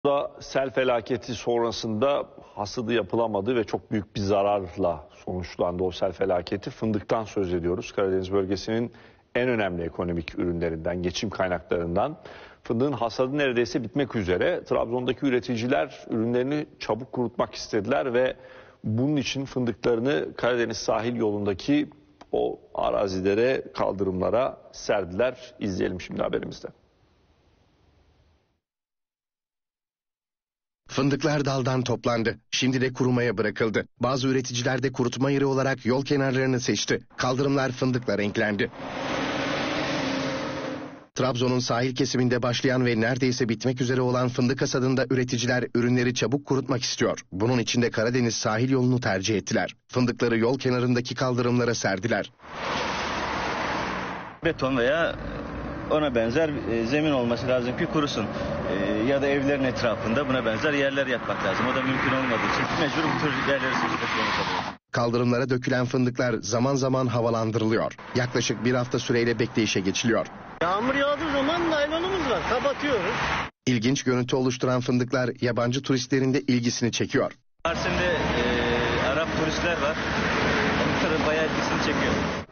Da sel felaketi sonrasında hasadı yapılamadı ve çok büyük bir zararla sonuçlandı o sel felaketi. Fındıktan söz ediyoruz. Karadeniz bölgesinin en önemli ekonomik ürünlerinden, geçim kaynaklarından. Fındığın hasadı neredeyse bitmek üzere. Trabzon'daki üreticiler ürünlerini çabuk kurutmak istediler ve bunun için fındıklarını Karadeniz sahil yolundaki o arazilere, kaldırımlara serdiler. İzleyelim şimdi haberimizde. Fındıklar daldan toplandı. Şimdi de kurumaya bırakıldı. Bazı üreticiler de kurutma yeri olarak yol kenarlarını seçti. Kaldırımlar fındıkla renklendi. Trabzon'un sahil kesiminde başlayan ve neredeyse bitmek üzere olan fındık hasadında üreticiler ürünleri çabuk kurutmak istiyor. Bunun için de Karadeniz sahil yolunu tercih ettiler. Fındıkları yol kenarındaki kaldırımlara serdiler. Beton veya ona benzer zemin olması lazım ki kurusun. Ya da evlerin etrafında buna benzer yerler yapmak lazım. O da mümkün olmadığı için mecbur bu tür yerleri seçmek zorunda kalıyoruz. Kaldırımlara dökülen fındıklar zaman zaman havalandırılıyor. Yaklaşık bir hafta süreyle bekleyişe geçiliyor. Yağmur yağdığı zaman naylonumuz var, kapatıyoruz. İlginç görüntü oluşturan fındıklar yabancı turistlerin de ilgisini çekiyor. Arsen'de Arap turistler var. Onların bayağı ilgisini çekiyor.